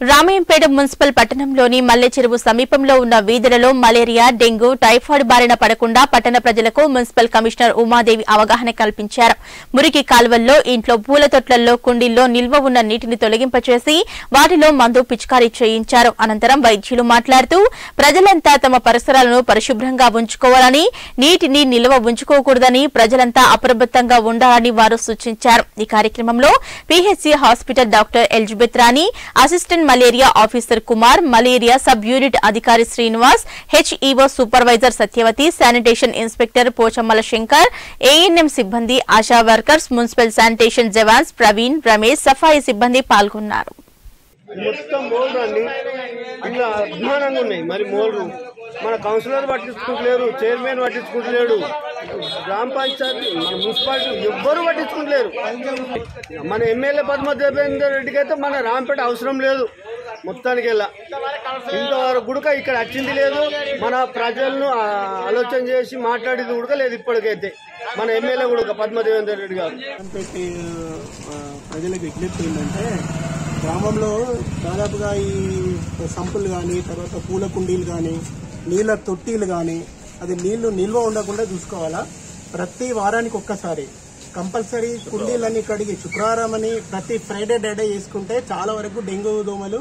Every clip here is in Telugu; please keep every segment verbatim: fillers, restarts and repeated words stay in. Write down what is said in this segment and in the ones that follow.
రామాయంపేట మున్సిపల్ పట్టణంలోని మల్లెచెరువు సమీపంలో ఉన్న వీధులలో మలేరియా, డెంగూ, టైఫాయిడ్ బారిన పడకుండా పట్టణ ప్రజలకు మున్సిపల్ కమిషనర్ ఉమాదేవి అవగాహన కల్పించారు. మురికి కాల్వల్లో, ఇంట్లో పూల తొట్లల్లో, కుండీల్లో నిల్వ ఉన్న నీటిని తొలగింపచేసి వాటిలో మందు పిచికారీ చేయించారు. అనంతరం వైద్యులు మాట్లాడుతూ ప్రజలంతా తమ పరిసరాలను పరిశుభ్రంగా ఉంచుకోవాలని, నీటిని నిల్వ ఉంచుకోకూడదని, ప్రజలంతా అప్రమత్తంగా ఉండాలని వారు సూచించారు. ఈ కార్యక్రమంలో PHC hospital doctor Elizabeth Rani, assistant malaria officer Kumar, malaria sub unit అధికారి Srinivas, HEO supervisor Satyavathi, sanitation inspector Pochammala Shankar, ANM సిబ్బంది, ASHA workers, municipal sanitation jawans Praveen, Ramesh, సఫాయి సిబ్బంది పాల్గొన్నారు. మన కౌన్సిలర్ పట్టించుకుంటలేరు, చైర్మన్ పట్టించుకుంటలేడు, గ్రామ పంచాయతీ మన మున్సిపాలిటీ ఎవ్వరు పట్టించుకుంటలేరు. మన ఎమ్మెల్యే పద్మదేవేందర్ రెడ్డికి అయితే మన రాంపేట అవసరం లేదు. మొత్తానికి వెళ్ళా ఇంతవరకు గుడక ఇక్కడ వచ్చింది లేదు. మన ప్రజలను ఆలోచన చేసి మాట్లాడేది గుడక లేదు. ఇప్పటికైతే మన ఎమ్మెల్యే గుడక పద్మదేవేందర్ రెడ్డి గారు ప్రజలకు విజ్ఞప్తి ఏంటంటే, గ్రామంలో దాదాపుగా ఈ సంపులు కానీ, తర్వాత పూల కుండీలు కానీ, నీళ్ళ తొట్టీలు కానీ, అది నీళ్లు నిల్వ ఉండకుండా చూసుకోవాలా. ప్రతి వారానికి ఒక్కసారి కంపల్సరీ కుండీలన్నీ కడిగి శుక్రవారం అని ప్రతి ఫ్రైడే డేడే చేసుకుంటే చాలా వరకు డెంగ్యూ దోమలు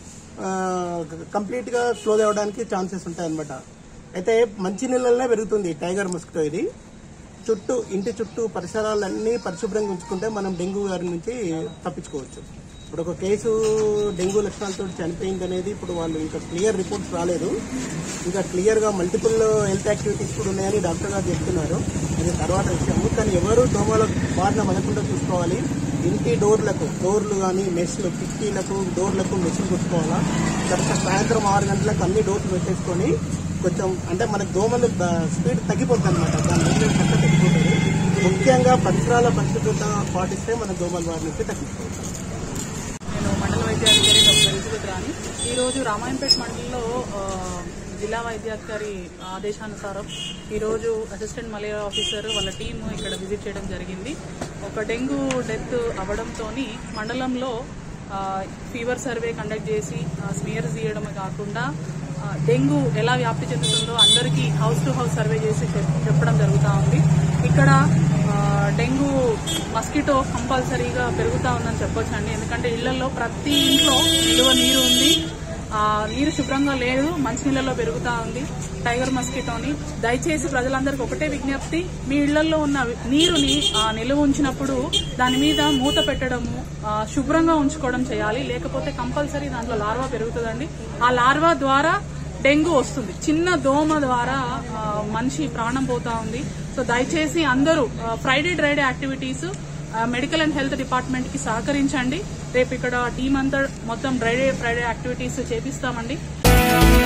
కంప్లీట్ గా క్లోజ్ అవ్వడానికి ఛాన్సెస్ ఉంటాయి అనమాట. అయితే మంచి నీళ్ళనే పెరుగుతుంది టైగర్ మస్కిటో. ఇది చుట్టూ ఇంటి చుట్టూ పరిసరాలన్నీ పరిశుభ్రంగా ఉంచుకుంటే మనం డెంగ్యూ గారి నుంచి తప్పించుకోవచ్చు. ఇప్పుడు ఒక కేసు డెంగ్యూ లక్షణాలతో చనిపోయింది అనేది ఇప్పుడు వాళ్ళు ఇంకా క్లియర్ రిపోర్ట్స్ రాలేదు. ఇంకా క్లియర్ గా మల్టిపుల్ హెల్త్ యాక్టివిటీస్ కూడా ఉన్నాయని డాక్టర్ గారు చెప్తున్నారు. అది తర్వాత విషయము. కానీ ఎవరు దోమల బారిన పడకుండా చూసుకోవాలి. ఇంటి డోర్లకు డోర్లు కానీ మెస్లు, కిటికీలకు డోర్లకు మెస్లు కొట్టుకోవాలా. తర్వాత సాయంత్రం ఆరు గంటలకు అన్ని డోర్లు పెట్టేసుకొని కొంచెం అంటే మనకు దోమలు స్పీడ్ తగ్గిపోతుంది అనమాట. దాని మీద కట్ట తగ్గిపోతుంది. ముఖ్యంగా పరిసరాల పరిశుభ్రత పాటిస్తే మన దోమల బారి నుంచి తగ్గించుకోవచ్చు. నేను మండల వైద్యాధికారి డాక్టర్ ఎలిజబెత్ రాణి. ఈరోజు రామాయంపేట మండలంలో జిల్లా వైద్యాధికారి ఆదేశానుసారం ఈరోజు అసిస్టెంట్ మలేరియా ఆఫీసర్ వాళ్ళ టీమ్ ఇక్కడ విజిట్ చేయడం జరిగింది. ఒక డెంగ్యూ డెత్ అవ్వడంతో మండలంలో ఫీవర్ సర్వే కండక్ట్ చేసి స్మియర్స్ తీయడమే కాకుండా డెంగ్యూ ఎలా వ్యాప్తి చెందుతుందో అందరికీ హౌస్ టు హౌస్ సర్వే చేసి చెప్పడం జరుగుతూ ఉంది. ఇక్కడ డెంగ్యూ మస్కిటో కంపల్సరీగా పెరుగుతూ ఉందని చెప్పొచ్చండి. ఎందుకంటే ఇళ్లలో ప్రతి ఇంట్లో నిలువ నీరు ఉంది, నీరు శుభ్రంగా లేదు, మంచినీళ్ళలో పెరుగుతూ ఉంది టైగర్ మస్కిటోని. దయచేసి ప్రజలందరికీ ఒకటే విజ్ఞప్తి, మీ ఇళ్లలో ఉన్న నీరుని నిలువ ఉంచినప్పుడు దాని మీద మూత పెట్టడము, శుభ్రంగా ఉంచుకోవడం చేయాలి. లేకపోతే కంపల్సరీ దాంట్లో లార్వా పెరుగుతుందండి. ఆ లార్వా ద్వారా డెంగ్యూ వస్తుంది. చిన్న దోమ ద్వారా మనిషి ప్రాణం పోతా ఉంది. సో దయచేసి అందరూ Friday dry day activities medical and health department కి సహకరించండి. రేపు ఇక్కడ టీం అంతా మొత్తం డ్రైడే ఫ్రైడే యాక్టివిటీస్ చేపిస్తామండి.